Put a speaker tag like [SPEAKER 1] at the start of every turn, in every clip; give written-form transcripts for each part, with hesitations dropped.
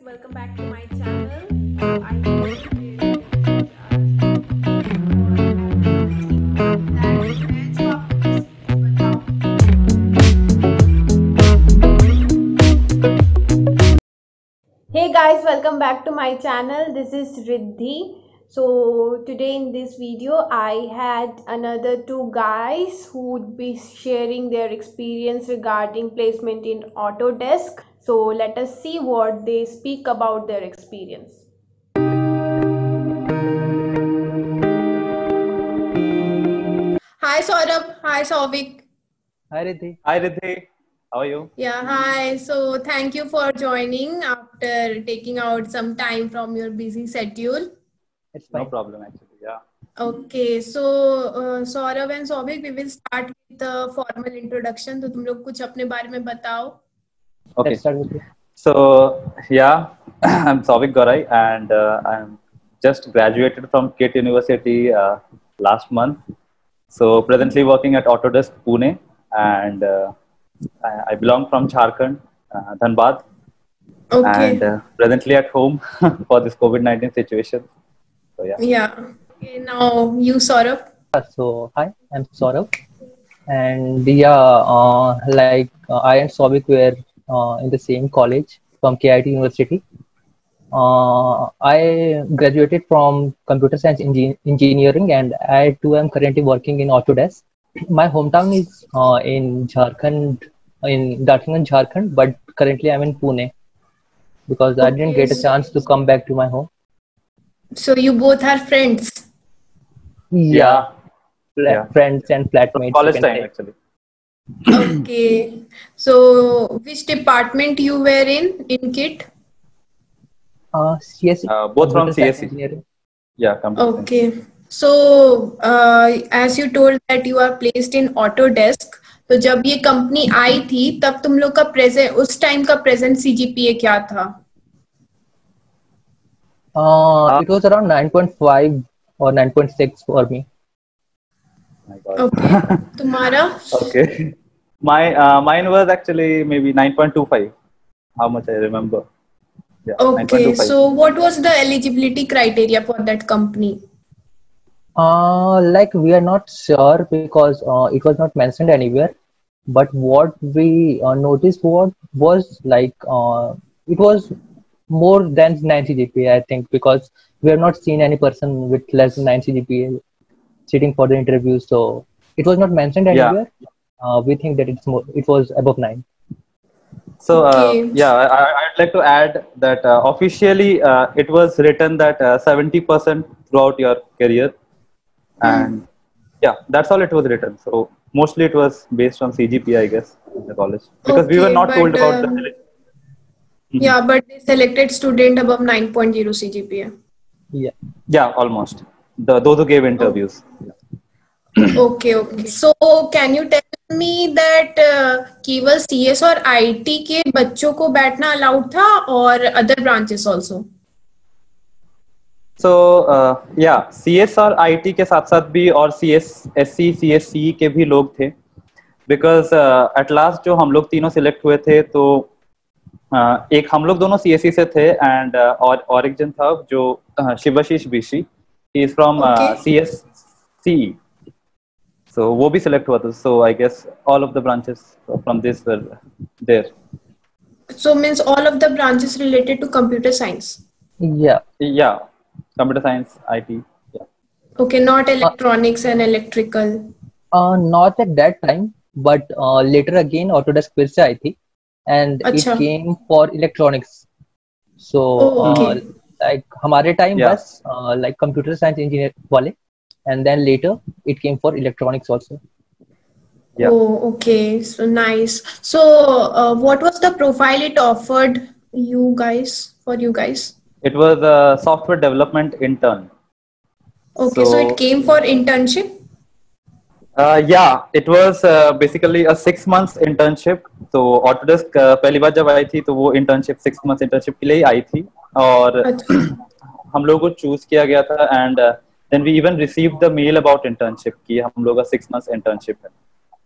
[SPEAKER 1] welcome back to my channel. I hope you will Hey guys, welcome back to my channel. This is Riddhi. So today in this video I had another two guys who would be sharing their experience regarding placement in Autodesk. So let us see what they speak about their experience. Hi Saurabh, hi Sauvik.
[SPEAKER 2] Hi Riddhi.
[SPEAKER 3] Hi Riddhi, how are you?
[SPEAKER 1] Yeah, hi. So thank you for joining after taking out some time from your busy schedule.
[SPEAKER 2] It's
[SPEAKER 3] No
[SPEAKER 2] fine.
[SPEAKER 3] problem actually, yeah.
[SPEAKER 1] Okay, so Saurabh and Souvik, we will start with the formal introduction. तो तुम लोग कुछ अपने बारे में बताओ.
[SPEAKER 3] Okay,
[SPEAKER 2] Let's start with you.
[SPEAKER 3] so yeah, I'm Souvik Gorai and I'm just graduated from KIT University last month. So presently working at Autodesk Pune and I belong from Jharkhand, Dhanbad,
[SPEAKER 1] Okay.
[SPEAKER 3] and presently at home for this COVID-19 situation. So yeah.
[SPEAKER 1] Yeah. Okay, now you, Saurabh.
[SPEAKER 2] So hi, I'm Saurabh, and I and Souvik were in the same college from KIT University. I graduated from computer science engineering, and I too am currently working in Autodesk. My hometown is in Jharkhand, in Darthingan, Jharkhand, but currently I'm in Pune because I didn't
[SPEAKER 1] Okay,
[SPEAKER 2] get a chance to come back to my home.
[SPEAKER 1] so you both are friends.
[SPEAKER 2] Yeah,
[SPEAKER 3] Yeah.
[SPEAKER 2] friends and flatmates.
[SPEAKER 3] College
[SPEAKER 2] you can
[SPEAKER 3] time
[SPEAKER 2] say.
[SPEAKER 3] actually.
[SPEAKER 1] Okay. So which department you were in KIT?
[SPEAKER 2] CSE,
[SPEAKER 3] Both from
[SPEAKER 2] computer science
[SPEAKER 3] CSE.
[SPEAKER 2] engineering.
[SPEAKER 3] Yeah, computer science.
[SPEAKER 1] Okay. So as you told that you are placed in Autodesk, तो जब ये company आई थी तब तुम लोग का present उस time का प्रेजेंट सीजीपीए क्या था?
[SPEAKER 2] It was around 9.5 or 9.6 for me.
[SPEAKER 3] My God.
[SPEAKER 1] Okay. तुम्हारा?
[SPEAKER 3] Okay. Mine was actually maybe 9.25. How much I remember. Yeah,
[SPEAKER 1] Okay.
[SPEAKER 3] 9.25.
[SPEAKER 1] So what was the eligibility criteria for that company?
[SPEAKER 2] Like we are not sure because it was not mentioned anywhere. But what we noticed was like it was more than 9 CGPA, I think, because we have not seen any person with less than 9 CGPA sitting for the interview. So it was not mentioned
[SPEAKER 3] Yeah.
[SPEAKER 2] anywhere. We think that it was above 9.
[SPEAKER 3] So
[SPEAKER 1] Okay.
[SPEAKER 3] yeah, I'd like to add that officially it was written that 70% throughout your career, and yeah, that's all it was written. So mostly it was based on CGPA, I guess, in the college, because we were
[SPEAKER 1] Okay,
[SPEAKER 3] not told
[SPEAKER 1] but
[SPEAKER 3] about the.
[SPEAKER 1] yeah, but they selected student above 9.0 CGPA.
[SPEAKER 2] Yeah.
[SPEAKER 3] Yeah, almost. Those who gave interviews.
[SPEAKER 1] Okay, okay. So can you tell me that केवल CS और IT के बच्चों को बैठना allowed था और other branches also?
[SPEAKER 3] So yeah, CS और IT के साथ साथ भी और CSSC CSC के भी लोग थे, because at last जो हम लोग तीनों सिलेक्ट हुए थे तो एक हम लोग दोनों CSC से थे एंड और एक जन था जो Shivashish Bishi, he is from
[SPEAKER 1] Okay.
[SPEAKER 3] CSCE, so वो भी सिलेक्ट हुआ था. So I guess all of the branches from this were there.
[SPEAKER 1] So means all of the branches related to computer science.
[SPEAKER 2] Yeah.
[SPEAKER 3] Yeah, computer science, IT. Yeah.
[SPEAKER 1] Okay, not electronics and electrical.
[SPEAKER 2] Not at that time, but later again, Autodesk फिर से आई थी, and
[SPEAKER 1] अच्छा.
[SPEAKER 2] it came for electronics. So
[SPEAKER 1] Oh, okay.
[SPEAKER 2] like हमारे time
[SPEAKER 3] Yeah.
[SPEAKER 2] बस like computer science engineer वाले, and then later it came for electronics also.
[SPEAKER 3] Yeah.
[SPEAKER 1] Oh, okay. So nice. So what was the profile it offered you guys for you guys?
[SPEAKER 3] It was a software development intern.
[SPEAKER 1] Okay, so it came for internship.
[SPEAKER 3] Yeah, it was basically a 6 months internship. तो Autodesk पहली बार जब आई थी तो वो internship 6 months internship के लिए ही आई थी और
[SPEAKER 1] अच्छा.
[SPEAKER 3] हम लोगों को चूज किया गया था and then we even received the mail about internship कि हम लोग का 6 months internship है.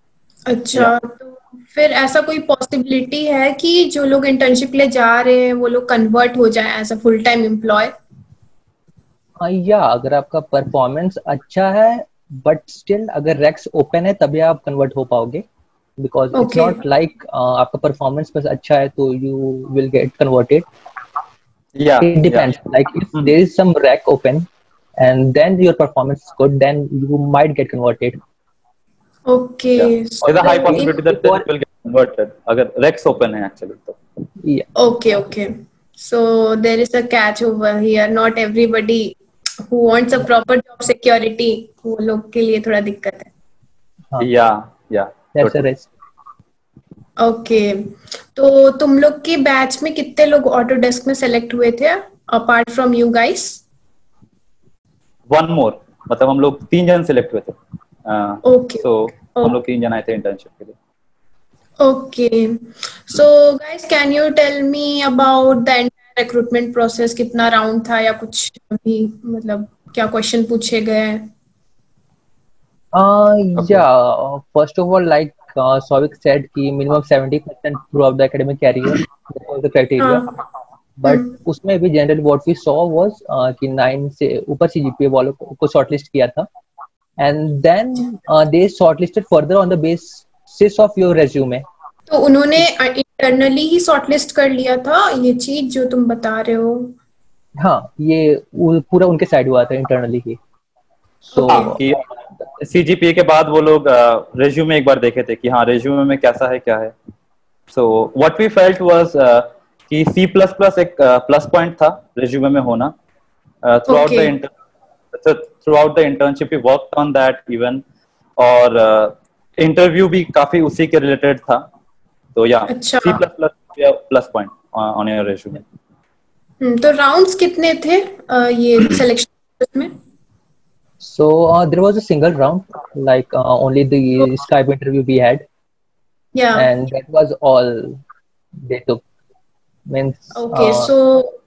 [SPEAKER 1] अच्छा, तो फिर ऐसा कोई पॉसिबिलिटी है कि जो लोग इंटर्नशिप के लिए जा रहे हैं वो लोग कन्वर्ट हो जाए as a full time employee?
[SPEAKER 2] या अगर आपका परफॉर्मेंस अच्छा है बट स्टिल अगर रैक्स ओपन है तभी आप कन्वर्ट हो पाओगे, because it's
[SPEAKER 1] okay.
[SPEAKER 2] Not like आपका परफॉर्मेंस बस अच्छा है तो यू विल गेट कन्वर्टेड.
[SPEAKER 3] या
[SPEAKER 2] It
[SPEAKER 3] या
[SPEAKER 2] depends. Like if there is some rack open and then your performance is good, then you might get converted.
[SPEAKER 1] Okay,
[SPEAKER 3] yeah
[SPEAKER 1] so
[SPEAKER 3] there's a high
[SPEAKER 1] in
[SPEAKER 3] possibility that then
[SPEAKER 2] Before,
[SPEAKER 3] you will get converted अगर recs open है actually तो.
[SPEAKER 2] yeah,
[SPEAKER 1] okay okay, so there is a catch over here, not everybody who wants a proper job security, वो लोग के लिए थोड़ा दिक्कत है।
[SPEAKER 3] या
[SPEAKER 2] that's a
[SPEAKER 3] totally.
[SPEAKER 2] risk.
[SPEAKER 1] Okay, तो तुम लोग के बैच में कितने लोग ऑटोडेस्क में सेलेक्ट हुए थे apart from you guys?
[SPEAKER 3] One more, मतलब हम लोग 3 जन सिलेक्ट हुए थे.
[SPEAKER 1] ओके
[SPEAKER 3] So हम लोग 3 जन आए थे इंटर्नशिप के लिए.
[SPEAKER 1] Okay, so guys can you tell me about the entire recruitment process? कितना राउंड था या कुछ भी, मतलब क्या क्वेश्चन पूछे गए?
[SPEAKER 3] Okay.
[SPEAKER 2] Yeah, first of all, like Souvik said, कि minimum 70% throughout the academic career, that was the criteria.
[SPEAKER 1] हाँ।
[SPEAKER 2] But उसमें भी generally what we saw was कि 9 से ऊपर CGPA वालों को shortlist किया था. And then they shortlisted further on the basis of your resume.
[SPEAKER 1] तो उन्होंने इंटरनली ही शॉर्टलिस्ट कर लिया था ये चीज जो तुम बता रहे हो?
[SPEAKER 2] हाँ, ये पूरा उनके साइड हुआ था इंटरनली ही. So
[SPEAKER 3] हाँ कि सीजीपीए के बाद वो लोग रेज्यूमे एक बार देखे थे कि हाँ रेज्यूमे में कैसा है क्या है. So what we felt was कि सी प्लस प्लस एक प्लस पॉइंट था रेज्यूमे में होना.
[SPEAKER 1] Okay.
[SPEAKER 3] Throughout the internship we worked on that even, और इंटरव्यू भी काफी उसी के रिलेटेड था. तो या
[SPEAKER 1] अच्छा,
[SPEAKER 3] C plus plus plus point on your resume.
[SPEAKER 1] तो राउंड्स कितने थे ये सिलेक्शन में?
[SPEAKER 2] So there was a single round, like only the Skype interview we had,
[SPEAKER 1] या
[SPEAKER 2] and that was all they took. Means
[SPEAKER 1] okay, सो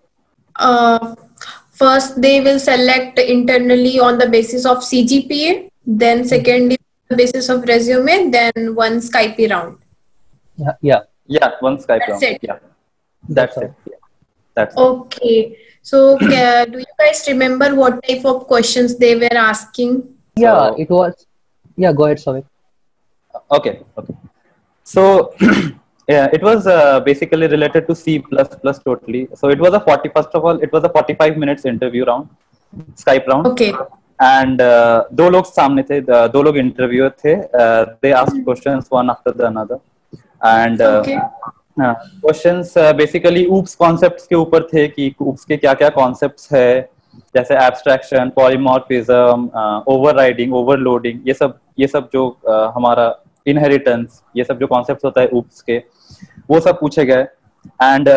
[SPEAKER 1] first they will select internally on the basis of CGPA, then second is on the basis of resume, then one Skype round.
[SPEAKER 2] yeah,
[SPEAKER 3] Yeah, one Skype
[SPEAKER 1] That's
[SPEAKER 3] round.
[SPEAKER 1] it.
[SPEAKER 3] Yeah, that's it. Yeah, that's it.
[SPEAKER 1] Okay, so do you guys remember what type of questions they were asking?
[SPEAKER 2] yeah.
[SPEAKER 3] So-
[SPEAKER 2] It was. Yeah, go ahead, sorry.
[SPEAKER 3] Okay. So yeah, it was basically related to C++ totally. So it was a 40. First of all, it was a 45 minutes interview round, Skype round.
[SPEAKER 1] Okay.
[SPEAKER 3] And दो लोग सामने थे, दो लोग interviewer थे. They asked questions one after the another, and
[SPEAKER 1] Okay.
[SPEAKER 3] Questions basically OOPs concepts के ऊपर थे कि ऊप्स के क्या क्या कॉन्सेप्ट्स है, जैसे एब्स्ट्रैक्शन, पॉलीमॉर्फिज्म, ओवरराइडिंग, ओवरलोडिंग, ये सब जो हमारा इनहेरिटेंस, ये सब जो कॉन्सेप्ट्स होता है ऊप्स के, वो सब पूछे गए. एंड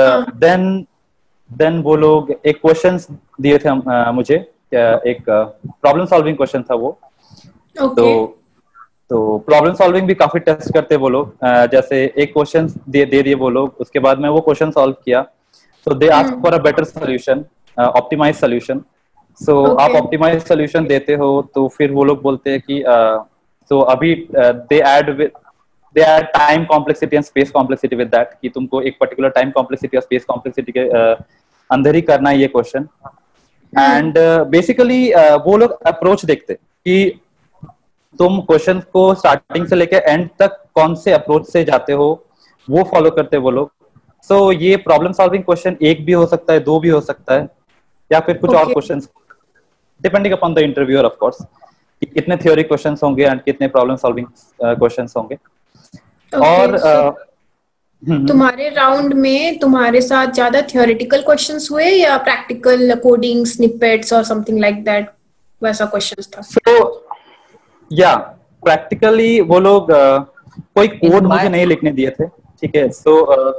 [SPEAKER 3] देन वो लोग एक क्वेश्चंस दिए थे मुझे, एक प्रॉब्लम सॉल्विंग क्वेश्चन था वो.
[SPEAKER 1] Okay.
[SPEAKER 3] तो प्रॉब्लम सॉल्विंग भी काफी टेस्ट करते वो लोग. जैसे एक क्वेश्चन दे दिए वो लोग, उसके बाद में वो क्वेश्चन सॉल्व किया. So they ask for a better solution, optimize solution. So आप
[SPEAKER 1] Okay.
[SPEAKER 3] ऑप्टिमाइज सोल्यूशन देते हो तो फिर वो लोग बोलते हैं कि तो अभी they add time complexity and space complexity with that, कि तुमको एक पर्टिकुलर टाइम कॉम्प्लेक्सिटी और स्पेस कॉम्प्लेक्सिटी के अंदर ही करना है ये क्वेश्चन. एंड बेसिकली वो लोग अप्रोच देखते कि तुम क्वेश्चन को स्टार्टिंग से लेकर एंड तक कौन से अप्रोच से जाते हो, वो फॉलो करते वो लोग. सो ये प्रॉब्लम सॉल्विंग क्वेश्चन एक भी हो सकता है, दो भी हो सकता है, या फिर कुछ और
[SPEAKER 1] Okay.
[SPEAKER 3] Questions, depending upon the interviewer of course, कि कितने थ्योरी क्वेश्चंस होंगे एंड कितने प्रॉब्लम सॉल्विंग क्वेश्चंस होंगे.
[SPEAKER 1] Okay.
[SPEAKER 3] और
[SPEAKER 1] So, तुम्हारे राउंड में तुम्हारे साथ ज्यादा थियोरेटिकल क्वेश्चंस हुए या प्रैक्टिकल कोडिंग स्निपेट्स और समथिंग लाइक दैट, वैसा क्वेश्चंस था?
[SPEAKER 3] सो या प्रैक्टिकली वो लोग कोई कोड मुझे नहीं लिखने दिए थे, ठीक है. So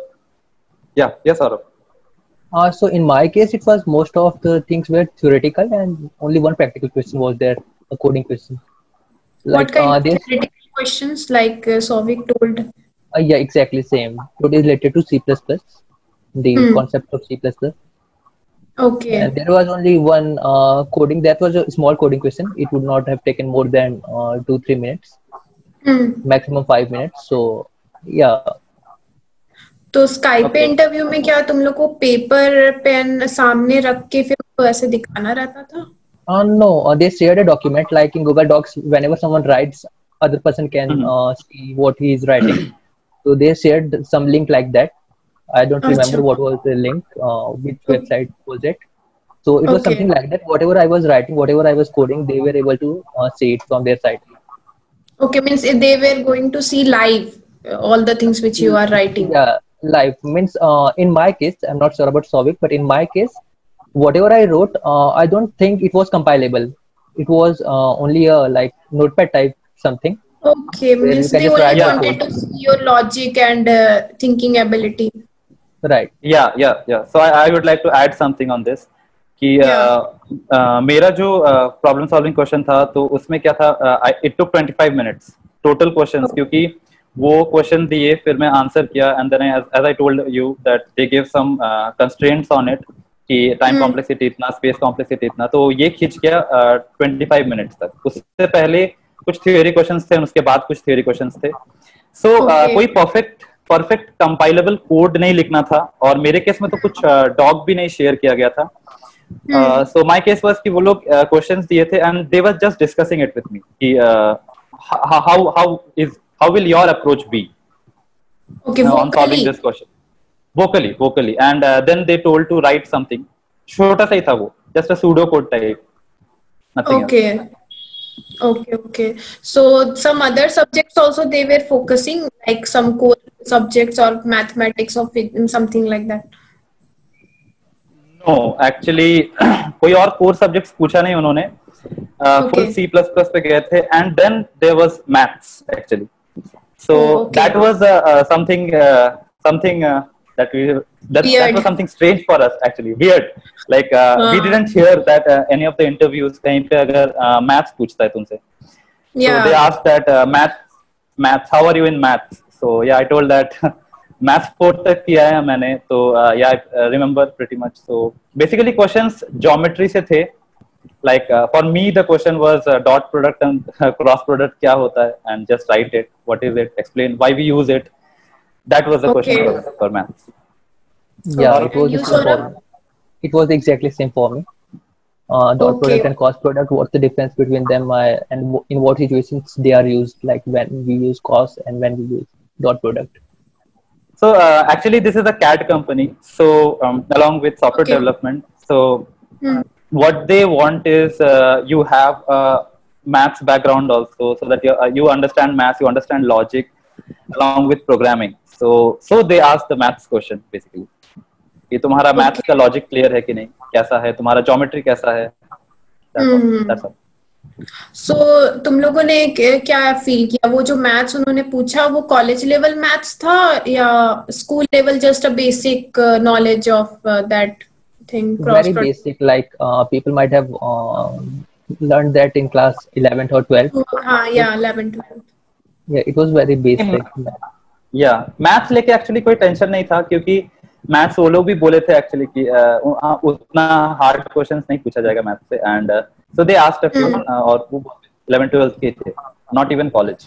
[SPEAKER 3] yeah yes Saurabh.
[SPEAKER 2] So in my case, it was most of the things were theoretical, and only one practical question was there, a coding question.
[SPEAKER 1] What kind of
[SPEAKER 2] this,
[SPEAKER 1] theoretical questions, like Souvik told?
[SPEAKER 2] yeah, exactly same. It is related to C++, the concept of C++.
[SPEAKER 1] Okay.
[SPEAKER 2] And there was only one coding. That was a small coding question. It would not have taken more than 2-3 minutes. maximum 5 minutes. So yeah.
[SPEAKER 4] तो Skype पे
[SPEAKER 3] Okay.
[SPEAKER 4] Interview में क्या तुम लोग को paper pen सामने रख के फिर उसको ऐसे दिखाना रहता था?
[SPEAKER 2] No, they shared a document like in Google Docs. Whenever someone writes, other person can see what he is writing. So they shared some link like that. I don't
[SPEAKER 4] अच्छा,
[SPEAKER 2] remember what was the link, which website was it. So it was
[SPEAKER 4] okay
[SPEAKER 2] something like that. Whatever I was writing, whatever I was coding, they were able to see it from their side.
[SPEAKER 4] Okay, means they were going to see live all the things which you are writing.
[SPEAKER 2] Yeah, live means in my case, I'm not sure about Sovic, but in my case, whatever I wrote, I don't think it was compilable. It was only a like notepad type something
[SPEAKER 4] Okay,
[SPEAKER 2] where you
[SPEAKER 4] means
[SPEAKER 2] can
[SPEAKER 4] they
[SPEAKER 2] just
[SPEAKER 4] only
[SPEAKER 2] write the
[SPEAKER 4] wanted
[SPEAKER 2] code.
[SPEAKER 4] to see your logic and thinking ability.
[SPEAKER 2] Right.
[SPEAKER 3] Yeah. So I would like to add something on this कि
[SPEAKER 4] Yeah.
[SPEAKER 3] मेरा जो problem solving question था तो उसमें क्या था, it took 25 minutes total questions, क्योंकि वो क्वेश्चन दिए फिर मैं आंसर किया and then as I told you that they give some constraints on it कि टाइम कॉम्प्लेक्सिटी इतना, स्पेस कॉम्प्लेक्सिटी इतना, तो ये खींच गया 25 मिनट्स तक. उससे पहले कुछ थ्योरी क्वेश्चंस थे, उसके बाद कुछ थ्योरी क्वेश्चंस थे. So
[SPEAKER 4] Okay.
[SPEAKER 3] कोई परफेक्ट कंपाइलेबल कोड नहीं लिखना था, और मेरे केस में तो कुछ डॉग भी नहीं शेयर किया गया था. So my case was कि वो लोग questions दिए थे and they were just discussing it with me कि how will your approach be
[SPEAKER 4] Okay,
[SPEAKER 3] on solving
[SPEAKER 4] vocally.
[SPEAKER 3] this question vocally and then they told to write something. छोटा सा ही था वो, just a pseudo code type, nothing else.
[SPEAKER 4] Okay. Okay. So some other subjects also they were focusing, like some core subjects or mathematics or something like that.
[SPEAKER 3] No, actually कोई और core subjects पूछा नहीं उन्होंने. Full
[SPEAKER 4] Okay.
[SPEAKER 3] C++ पे गए थे and then there was maths actually. So
[SPEAKER 4] Oh, okay.
[SPEAKER 3] that was something that that
[SPEAKER 4] Weird.
[SPEAKER 3] was something strange for us actually, weird. Like we didn't hear that any of the interviews कहीं पे अगर maths पूछता है तुमसे. So
[SPEAKER 4] Yeah.
[SPEAKER 3] they asked that maths, how are you in maths? So yeah, I told that maths 4 तक किया है मैंने, तो yeah, I remember pretty much. So basically questions geometry से थे. Like for me the question was dot product and cross product क्या होता है, and just write it, what is it, explain why we use it. That was the question
[SPEAKER 4] Okay.
[SPEAKER 3] for maths.
[SPEAKER 2] Yeah,
[SPEAKER 4] Okay.
[SPEAKER 2] it was
[SPEAKER 4] And
[SPEAKER 2] the
[SPEAKER 4] you,
[SPEAKER 2] same for
[SPEAKER 4] Saurabh?
[SPEAKER 2] me. It was exactly same for me. Dot
[SPEAKER 4] Okay.
[SPEAKER 2] product and cost product. What's the difference between them, and in what situations they are used? Like when we use cost and when we use dot product.
[SPEAKER 3] So actually this is a CAD company, so along with software
[SPEAKER 4] Okay.
[SPEAKER 3] development, so what they want is you have a maths background also, so that you understand maths, you understand logic along with programming. So they ask the maths question basically कि तुम्हारा maths
[SPEAKER 4] Okay.
[SPEAKER 3] का logic clear है कि नहीं, कैसा है तुम्हारा geometry, कैसा है. That's all.
[SPEAKER 4] So तुम लोगों ने क्या फील किया, वो जो मैथ्स उन्होंने पूछा वो कॉलेज लेवल मैथ्स था या school level, just a basic knowledge of that thing, cross
[SPEAKER 2] Very
[SPEAKER 4] product?
[SPEAKER 2] basic. Like people might have learned that in class 11th or 12th.
[SPEAKER 4] हाँ, या 11 12.
[SPEAKER 2] Yeah, it was very basic.
[SPEAKER 3] Yeah maths लेके actually कोई tension नहीं था, क्योंकि maths वो लोग भी बोले थे एक्चुअली कि उतना हार्ड क्वेश्चंस नहीं पूछा जाएगा मैथ्स से. And so they asked a few, और वो 11 12 के थे, not even college.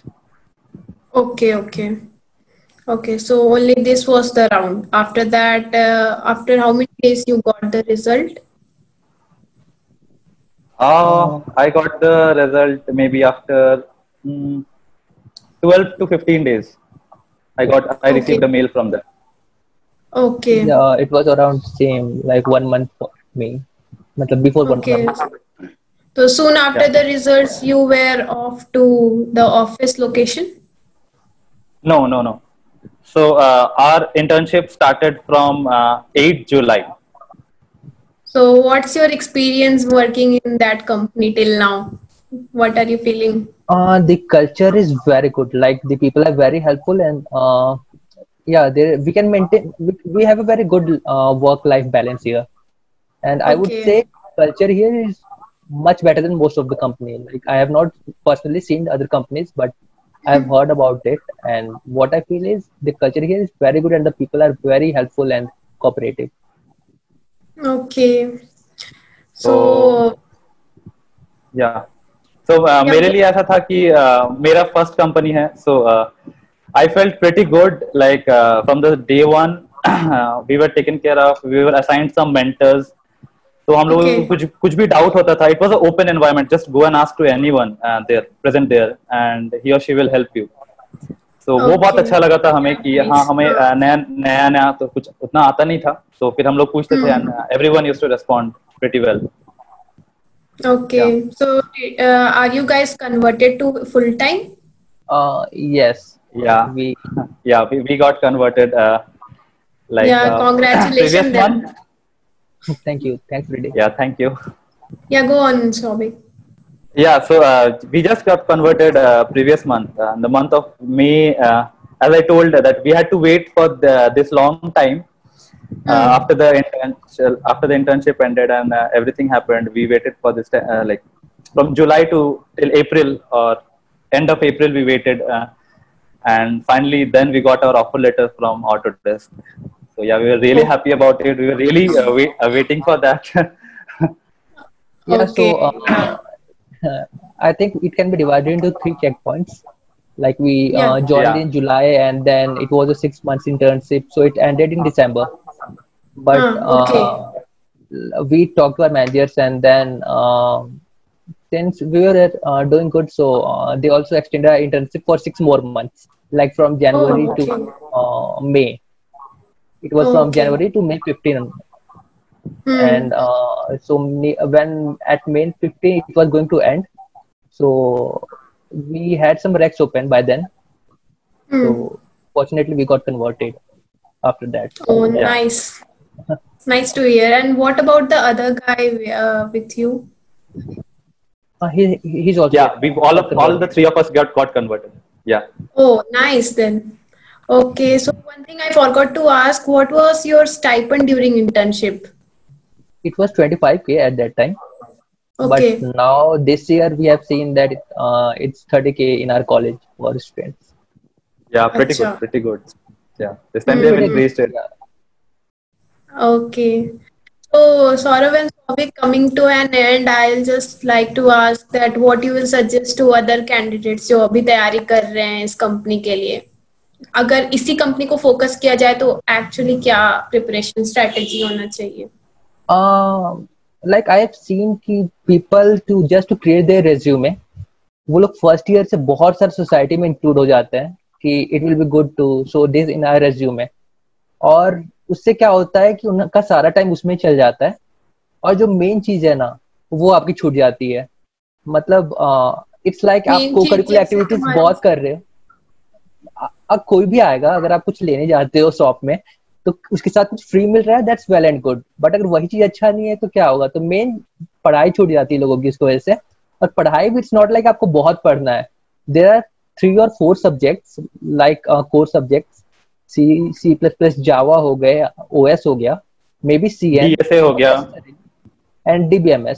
[SPEAKER 4] Okay, so only this was the round. After that, after how many days you got the result?
[SPEAKER 3] I got the result maybe after 12 to 15 days. I received a mail from them.
[SPEAKER 4] Okay.
[SPEAKER 2] Yeah, it was around same like 1 month for me. मतलब before 1 month.
[SPEAKER 4] So soon after the results, you were off to the office location?
[SPEAKER 3] No. So our internship started from 8 July.
[SPEAKER 4] So what's your experience working in that company till now? What are you feeling?
[SPEAKER 2] The culture is very good. Like the people are very helpful, and yeah, we can maintain. We have a very good work-life balance here, and I would
[SPEAKER 4] Okay.
[SPEAKER 2] say culture here is much better than most of the company. Like I have not personally seen the other companies, but I have heard about it, and what I feel is the culture here is very good, and the people are very helpful and cooperative.
[SPEAKER 4] Okay. So
[SPEAKER 3] Yeah. So मेरे लिए ऐसा था कि मेरा first company है, so I felt pretty good, like from the day one we were taken care of, we were assigned some mentors. तो हम लोगों को कुछ भी डाउट होता था, it was an open environment, just go and ask to anyone there present there and he or she will help you. So वो बहुत अच्छा लगा था हमें कि हाँ हमें नया तो कुछ उतना आता नहीं था, तो फिर हम लोग पूछते थे and everyone used to respond pretty well.
[SPEAKER 4] Okay, so are you guys converted to full time?
[SPEAKER 2] Yes.
[SPEAKER 3] Yeah, we got converted. Like
[SPEAKER 4] congratulations
[SPEAKER 3] previous month.
[SPEAKER 2] Thank you. Thanks, Freddy.
[SPEAKER 3] Yeah, thank you.
[SPEAKER 4] Yeah, go on, Soubhik.
[SPEAKER 3] Yeah, so we just got converted previous month, the month of May. As I told that we had to wait for this long time after the internship ended and everything happened. We waited for this like from July to till April or end of April. We waited, and finally then we got our offer letter from Autodesk. So yeah, we were really happy about it. We were really waiting for that.
[SPEAKER 2] Yeah, so I think it can be divided into 3 checkpoints. Like we joined in July, and then it was a 6 months internship, so it ended in December. But we talked to our managers, and then since we were doing good, so they also extended our internship for 6 more months, like from January to May. It was from January to May 15. And so when at May 15 it was going to end, so we had some racks open by then. So fortunately we got converted after that.
[SPEAKER 4] Oh, nice. Nice to hear. And what about the other guy with you?
[SPEAKER 2] He's also
[SPEAKER 3] we've all the 3 of us got converted. Yeah.
[SPEAKER 4] Oh, nice then. Okay, so one thing I forgot to ask, what was your stipend during internship?
[SPEAKER 2] It was 25K at that time. But now this year we have seen that it's 30K in our college for students.
[SPEAKER 3] Yeah, pretty good. Yeah, this time they have increased it.
[SPEAKER 4] Okay. So Saurav and Soubhik, coming to an end, I'll just like to ask that what you will suggest to other candidates जो अभी तैयारी कर रहे हैं इस company के लिए. अगर इसी कंपनी को फोकस किया जाए तो एक्चुअली क्या प्रिपरेशन स्ट्रेटेजी होना चाहिए?
[SPEAKER 2] Like I have seen कि people to create their resume, वो लोग फर्स्ट ईयर से बहुत सारे सोसाइटी में इंक्लूड हो जाते हैं कि it will be good to show this in our resume, और उससे क्या होता है कि उनका सारा टाइम उसमें चल जाता है और जो मेन चीज है ना वो आपकी छूट जाती है. मतलब इट्स लाइक आप को करिकुलर एक्टिविटीज बहुत कर रहे हो, अब कोई भी आएगा अगर आप कुछ लेने जाते हो शॉप में तो उसके साथ कुछ फ्री मिल रहा है, that's well and good. But अगर वही चीज अच्छा नहीं है तो क्या होगा? तो मेन पढ़ाई छूट जाती है लोगों की इसकी वजह से. और पढ़ाई भी इट्स नॉट लाइक आपको बहुत पढ़ना है. There are 3 or 4 subjects like core subjects, C++, Java हो गए, OS हो गया, मे बी CN
[SPEAKER 3] DSA हो गया
[SPEAKER 2] and DBMS.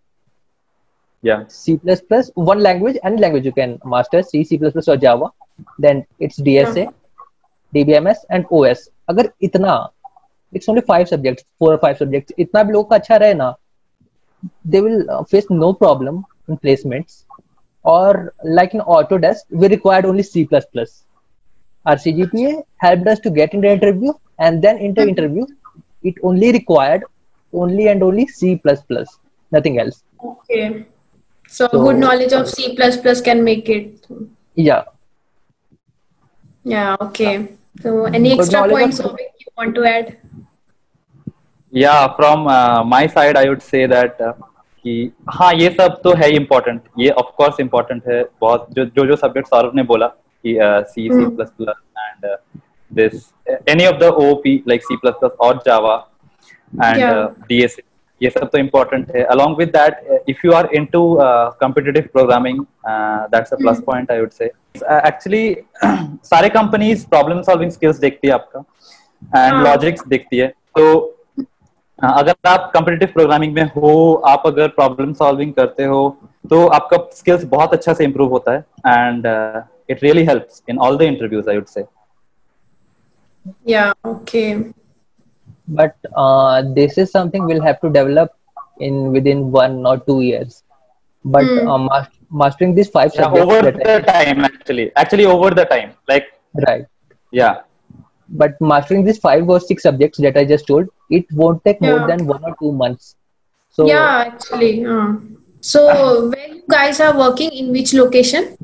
[SPEAKER 3] Yeah,
[SPEAKER 2] C++, one language, any language you can master, C++ or Java. Then it's DSA, DBMS and OS. अगर इतना, it's only 5 subjects, 4 or 5 subjects, इतना भी लोगों का अच्छा रहे ना, they will face no problem in placements. Or like in Autodesk, we required only C++. Our CGPA helped us to get into the interview, and then in the interview, it only required only and only C++, nothing else.
[SPEAKER 4] Okay. So good knowledge of C++ can make it.
[SPEAKER 2] Yeah.
[SPEAKER 4] Yeah, okay. So any extra points you want to add?
[SPEAKER 3] Yeah, from my side, I would say that कि हाँ ये सब तो है important, ये of course important है बहुत. जो सब्जेक्ट सौरभ ने बोला कि C++ and this any of the OOP like C++ or Java and DSA, ये सब तो इम्पोर्टेंट है. Along with that, if you are into competitive programming, that's a plus point I would say. Actually सारे companies problem solving skills देखती है आपका and logics देखती है. तो अगर आप कॉम्पिटिटिव प्रोग्रामिंग में हो, आप अगर प्रॉब्लम सॉल्विंग करते हो तो आपका स्किल्स बहुत अच्छा से इम्प्रूव होता है and it really helps in all the interviews I would say.
[SPEAKER 4] Yeah, okay.
[SPEAKER 2] But this is something we'll have to develop within 1 or 2 years. But mastering these 5
[SPEAKER 3] Yeah,
[SPEAKER 2] subjects
[SPEAKER 3] over
[SPEAKER 2] that I
[SPEAKER 3] the time, actually over the time, like,
[SPEAKER 2] right.
[SPEAKER 3] yeah,
[SPEAKER 2] But mastering these 5 or 6 subjects that I just told, it won't take more
[SPEAKER 4] Yeah.
[SPEAKER 2] than 1 or 2 months. So
[SPEAKER 4] Yeah, actually. So where you guys are working, in which location?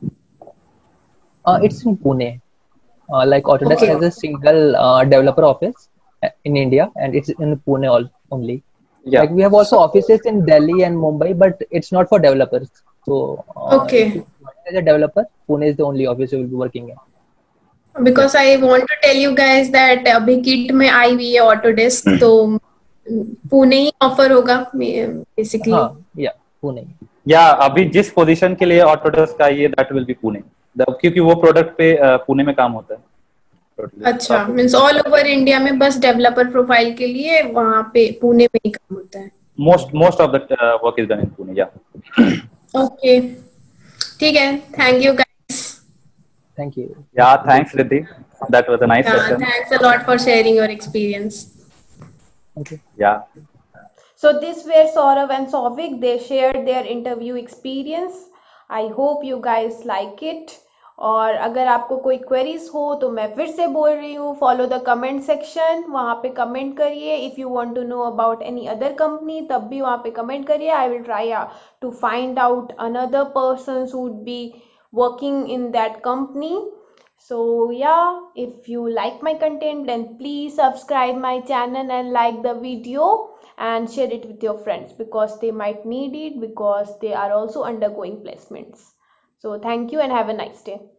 [SPEAKER 2] it's in Pune. Like Autodesk
[SPEAKER 4] Okay.
[SPEAKER 2] has a single developer office in India, and it's in Pune only.
[SPEAKER 3] yeah.
[SPEAKER 2] Like we have also
[SPEAKER 4] So,
[SPEAKER 2] offices in Delhi and Mumbai, but it's not for developers. So if
[SPEAKER 4] okay.
[SPEAKER 2] you work as a developer, Pune is the only office you will be working in.
[SPEAKER 3] Yeah.
[SPEAKER 4] Because I want to tell you guys that अभी किट में आई हुई है Autodesk तो पुणे ही offer होगा बेसिकली.
[SPEAKER 2] हाँ, yeah, Pune.
[SPEAKER 3] या अभी जिस पोजीशन के लिए ऑटोडेस्क का ये दैट विल बी पुणे, क्योंकि वो प्रोडक्ट पे पुणे में काम होता है totally
[SPEAKER 4] अच्छा,
[SPEAKER 3] office.
[SPEAKER 4] Means all over India में बस डेवलपर प्रोफाइल के लिए वहाँ पे पुणे में ही काम होता है.
[SPEAKER 3] most of the work is done in Pune. Yeah.
[SPEAKER 4] Okay, ठीक है. Thank you guys.
[SPEAKER 2] Thank you.
[SPEAKER 3] Yeah, thanks Riddhi, that was a nice session.
[SPEAKER 4] Thanks a lot for sharing your experience.
[SPEAKER 2] Thank you.
[SPEAKER 3] Yeah.
[SPEAKER 1] So this were Saurav and Souvik. They shared their interview experience. I hope you guys like it. और अगर आपको कोई queries हो तो मैं फिर से बोल रही हूँ, फॉलो द कमेंट सेक्शन, वहाँ पे कमेंट करिए. If you want to know about any other company तब भी वहाँ पे कमेंट करिए. I will try to find out another person who would be working in that company. So yeah, if you like my content then please subscribe my channel and like the video and share it with your friends because they might need it because they are also undergoing placements. So thank you and have a nice day.